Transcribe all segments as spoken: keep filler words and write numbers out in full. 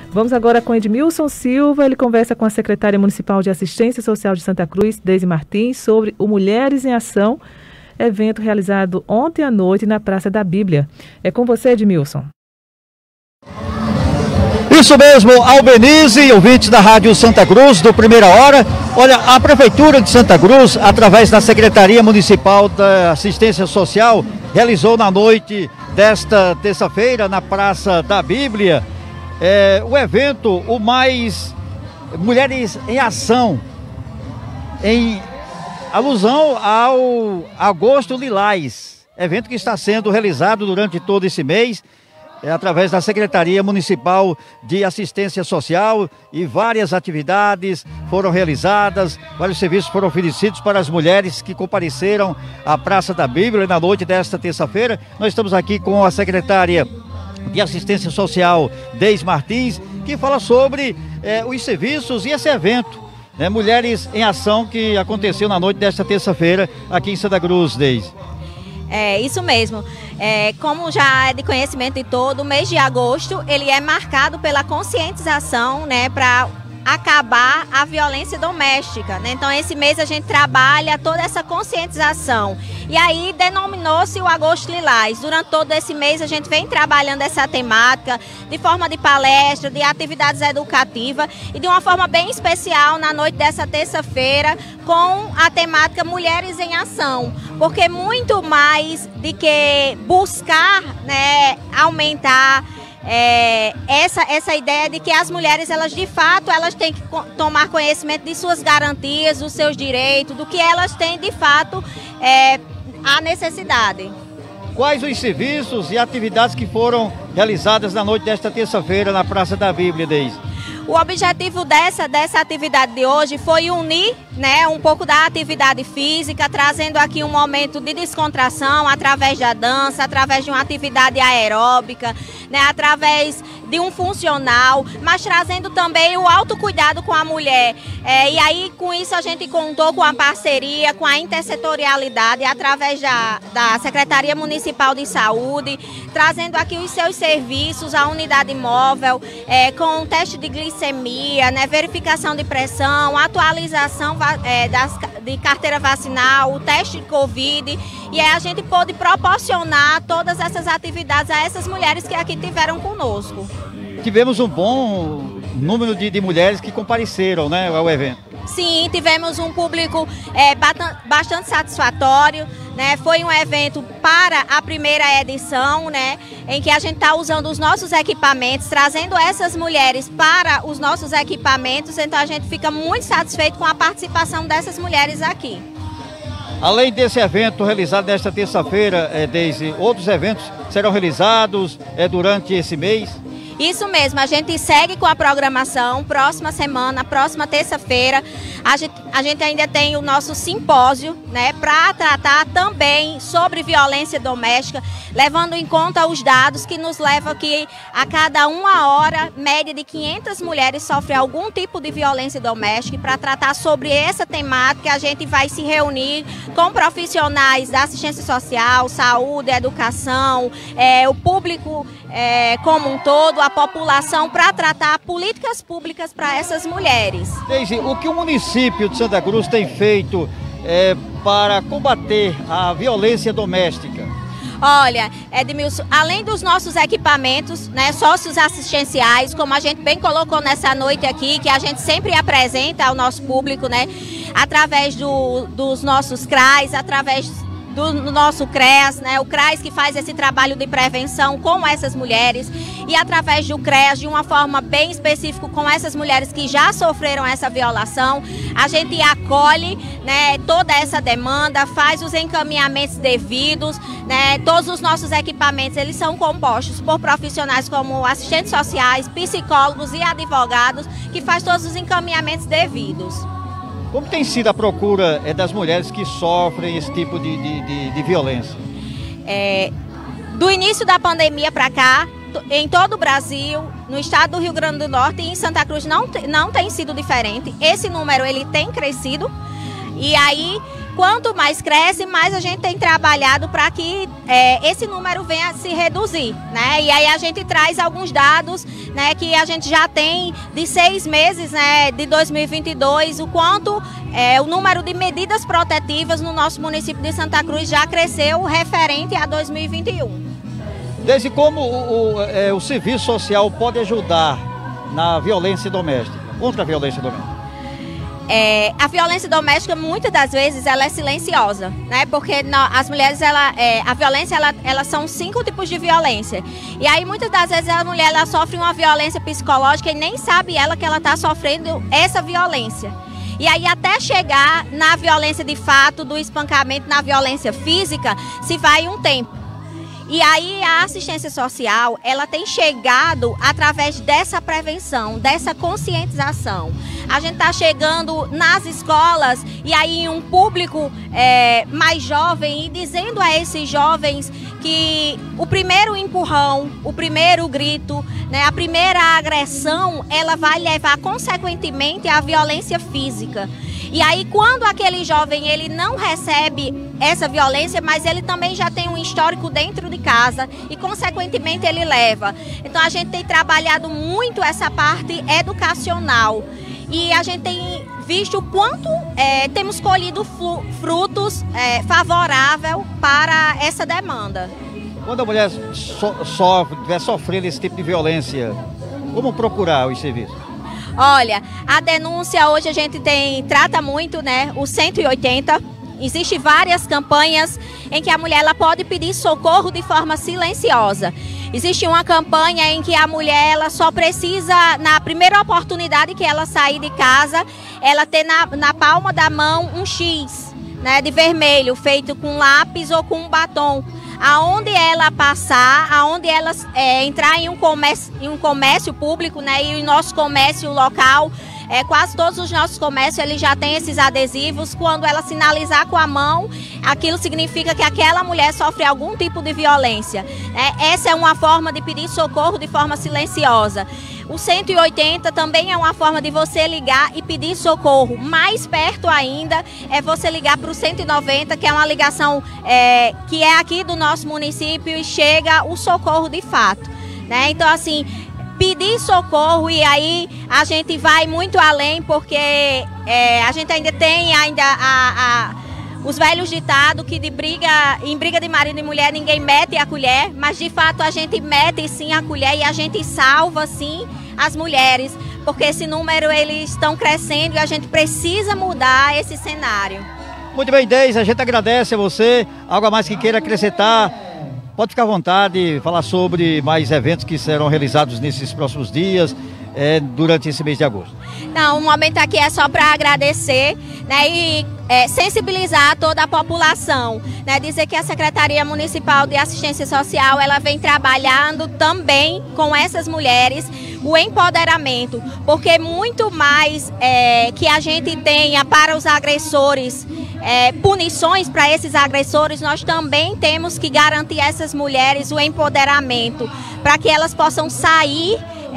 Vamos agora com Edmilson Silva, ele conversa com a secretária municipal de Assistência Social de Santa Cruz, Deise Martins, sobre o Mulheres em Ação, evento realizado ontem à noite na Praça da Bíblia. É com você, Edmilson. Isso mesmo, Albenize, ouvintes da Rádio Santa Cruz, do Primeira Hora. Olha, a Prefeitura de Santa Cruz, através da Secretaria Municipal da Assistência Social, realizou na noite desta terça-feira, na Praça da Bíblia, é, o evento, o mais Mulheres em Ação, em alusão ao Agosto Lilás, evento que está sendo realizado durante todo esse mês, É, através da Secretaria Municipal de Assistência Social, e várias atividades foram realizadas, vários serviços foram oferecidos para as mulheres que compareceram à Praça da Bíblia na noite desta terça-feira. Nós estamos aqui com a secretária de Assistência Social, Deise Martins, que fala sobre é, os serviços e esse evento, né, Mulheres em Ação, que aconteceu na noite desta terça-feira aqui em Santa Cruz, Deise. É, isso mesmo. É, como já é de conhecimento de todo, o mês de agosto, ele é marcado pela conscientização, né, para acabar a violência doméstica, né? Então esse mês a gente trabalha toda essa conscientização. E aí denominou-se o Agosto Lilás. Durante todo esse mês a gente vem trabalhando essa temática de forma de palestra, de atividades educativas e de uma forma bem especial na noite dessa terça-feira com a temática Mulheres em Ação. Porque muito mais de que buscar, né, aumentar É, essa, essa ideia de que as mulheres, elas de fato, elas têm que tomar conhecimento de suas garantias, dos seus direitos, do que elas têm de fato é, a necessidade. Quais os serviços e atividades que foram realizadas na noite desta terça-feira na Praça da Bíblia, Deise? O objetivo dessa, dessa atividade de hoje foi unir, né, um pouco da atividade física, trazendo aqui um momento de descontração através da dança, através de uma atividade aeróbica, né, através de um funcional, mas trazendo também o autocuidado com a mulher. É, e aí, com isso, a gente contou com a parceria, com a intersetorialidade, através da, da Secretaria Municipal de Saúde, trazendo aqui os seus serviços, a unidade móvel, é, com teste de glicemia, né, verificação de pressão, atualização é, das, de carteira vacinal, o teste de Covid. E aí a gente pôde proporcionar todas essas atividades a essas mulheres que aqui tiveram conosco. Tivemos um bom número de, de mulheres que compareceram, né, ao evento. Sim, tivemos um público é, bastante satisfatório, né? Foi um evento para a primeira edição, né, em que a gente está usando os nossos equipamentos, trazendo essas mulheres para os nossos equipamentos, então a gente fica muito satisfeito com a participação dessas mulheres aqui. Além desse evento realizado nesta terça-feira, é, Deise, outros eventos serão realizados é, durante esse mês? Isso mesmo, a gente segue com a programação. Próxima semana, próxima terça-feira, a gente, a gente ainda tem o nosso simpósio, né, para tratar também sobre violência doméstica, levando em conta os dados que nos levam que a cada uma hora, média de quinhentas mulheres sofrem algum tipo de violência doméstica. Para tratar sobre essa temática, a gente vai se reunir com profissionais da assistência social, saúde, educação, é, o público é, como um todo, a população, para tratar políticas públicas para essas mulheres. Deise, o que o município de Santa Cruz tem feito é, para combater a violência doméstica? Olha, Edmilson, além dos nossos equipamentos, né, sócios assistenciais, como a gente bem colocou nessa noite aqui, que a gente sempre apresenta ao nosso público, né, através do, dos nossos C R A S, através do nosso C R E A S, né, o C R A S que faz esse trabalho de prevenção com essas mulheres, e através do C R E A S, de uma forma bem específica com essas mulheres que já sofreram essa violação, a gente acolhe, né, toda essa demanda, faz os encaminhamentos devidos, né, todos os nossos equipamentos, eles são compostos por profissionais como assistentes sociais, psicólogos e advogados, que faz todos os encaminhamentos devidos. Como tem sido a procura é, das mulheres que sofrem esse tipo de, de, de, de violência? É, do início da pandemia para cá, em todo o Brasil, no estado do Rio Grande do Norte e em Santa Cruz não, não tem sido diferente. Esse número ele tem crescido. E aí, quanto mais cresce, mais a gente tem trabalhado para que é, esse número venha a se reduzir, né? E aí a gente traz alguns dados, né, que a gente já tem de seis meses, né, de dois mil e vinte e dois, o quanto é, o número de medidas protetivas no nosso município de Santa Cruz já cresceu referente a dois mil e vinte e um. Desde como o, o, é, o serviço social pode ajudar na violência doméstica, contra a violência doméstica? É, a violência doméstica, muitas das vezes, ela é silenciosa, né? Porque não, as mulheres, ela, é, a violência, ela, elas são cinco tipos de violência. E aí, muitas das vezes, a mulher, ela sofre uma violência psicológica e nem sabe ela que ela está sofrendo essa violência. E aí, até chegar na violência de fato, do espancamento, na violência física, se vai um tempo. E aí a assistência social, ela tem chegado através dessa prevenção, dessa conscientização. A gente está chegando nas escolas e aí um público é, mais jovem e dizendo a esses jovens que o primeiro empurrão, o primeiro grito, né, a primeira agressão, ela vai levar consequentemente à violência física. E aí quando aquele jovem ele não recebe essa violência, mas ele também já tem um histórico dentro de casa e consequentemente ele leva. Então a gente tem trabalhado muito essa parte educacional e a gente tem visto o quanto é, temos colhido frutos é, favoráveis para essa demanda. Quando a mulher so, sofre, estiver sofrendo esse tipo de violência, como procurar os serviços? Olha, a denúncia hoje a gente tem, trata muito, né, o cento e oitenta. Existem várias campanhas em que a mulher ela pode pedir socorro de forma silenciosa. Existe uma campanha em que a mulher ela só precisa, na primeira oportunidade que ela sair de casa, ela ter na, na palma da mão um X, né, de vermelho, feito com lápis ou com um batom. Aonde ela passar, aonde ela é, entrar em um comércio, em um comércio público, né, e o nosso comércio local, é, quase todos os nossos comércios eles já têm esses adesivos. Quando ela sinalizar com a mão, aquilo significa que aquela mulher sofre algum tipo de violência. É, essa é uma forma de pedir socorro de forma silenciosa. O cento e oitenta também é uma forma de você ligar e pedir socorro. Mais perto ainda é você ligar para o cento e noventa, que é uma ligação é, que é aqui do nosso município e chega o socorro de fato, né? Então, assim, pedir socorro e aí a gente vai muito além, porque é, a gente ainda tem ainda a, a, os velhos ditados que de briga, em briga de marido e mulher ninguém mete a colher, mas de fato a gente mete sim a colher e a gente salva sim as mulheres, porque esse número eles estão crescendo e a gente precisa mudar esse cenário. Muito bem, Deise, a gente agradece a você. Algo a mais que queira acrescentar? Pode ficar à vontade, falar sobre mais eventos que serão realizados nesses próximos dias, é, durante esse mês de agosto. Não, o momento aqui é só para agradecer, né, e é, sensibilizar toda a população, né, dizer que a Secretaria Municipal de Assistência Social ela vem trabalhando também com essas mulheres o empoderamento, porque muito mais é, que a gente tenha para os agressores é, punições para esses agressores, nós também temos que garantir a essas mulheres o empoderamento para que elas possam sair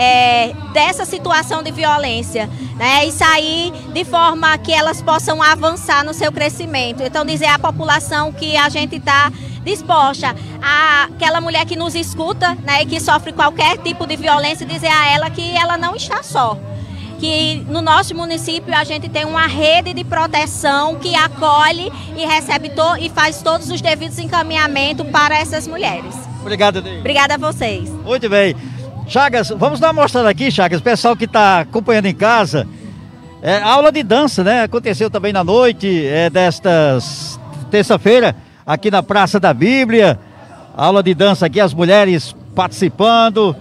É, dessa situação de violência, né, e sair de forma que elas possam avançar no seu crescimento. Então dizer à população que a gente está disposta, a aquela mulher que nos escuta, né, e que sofre qualquer tipo de violência, dizer a ela que ela não está só, que no nosso município a gente tem uma rede de proteção que acolhe e recebe to e faz todos os devidos encaminhamentos para essas mulheres. Obrigado, Deise. Obrigada a vocês. Muito bem. Chagas, vamos dar uma mostrada aqui, Chagas, o pessoal que está acompanhando em casa, é, aula de dança, né? Aconteceu também na noite é, desta terça-feira, aqui na Praça da Bíblia, aula de dança aqui, as mulheres participando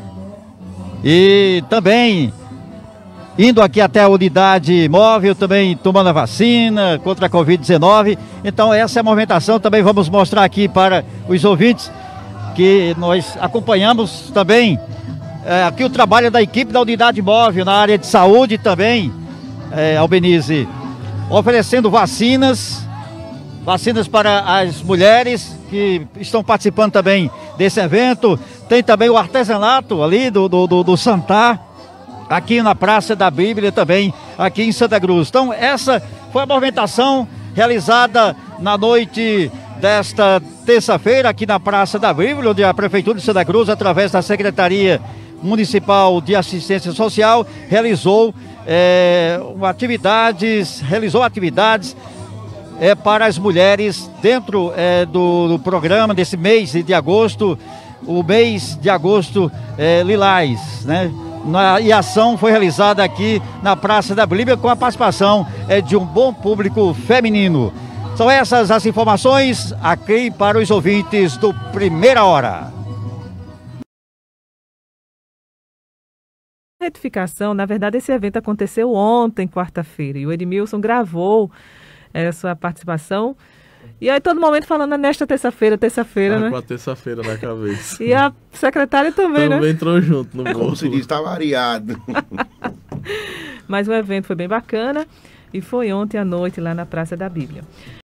e também indo aqui até a unidade móvel, também tomando a vacina contra a covid dezenove, então essa é a movimentação, também vamos mostrar aqui para os ouvintes que nós acompanhamos também é, aqui o trabalho da equipe da unidade móvel na área de saúde também, é, Albenize, oferecendo vacinas, vacinas para as mulheres que estão participando também desse evento. Tem também o artesanato ali do, do, do, do Santar, aqui na Praça da Bíblia também, aqui em Santa Cruz. Então essa foi a movimentação realizada na noite desta terça-feira aqui na Praça da Bíblia, onde a Prefeitura de Santa Cruz, através da Secretaria Municipal de Assistência Social, realizou é, atividades, realizou atividades é, para as mulheres dentro é, do, do programa desse mês de agosto, o mês de agosto é, Lilás, né? Na, e a ação foi realizada aqui na Praça da Bíblia com a participação é, de um bom público feminino. São essas as informações aqui para os ouvintes do Primeira Hora. Retificação, na verdade esse evento aconteceu ontem, quarta-feira, e o Edmilson gravou é, sua participação. E aí todo momento falando nesta terça-feira, terça-feira, né? Com a terça-feira na cabeça. E a secretária também, também né? Também entrou junto no bolso. Como se diz, está variado. Mas o evento foi bem bacana e foi ontem à noite lá na Praça da Bíblia.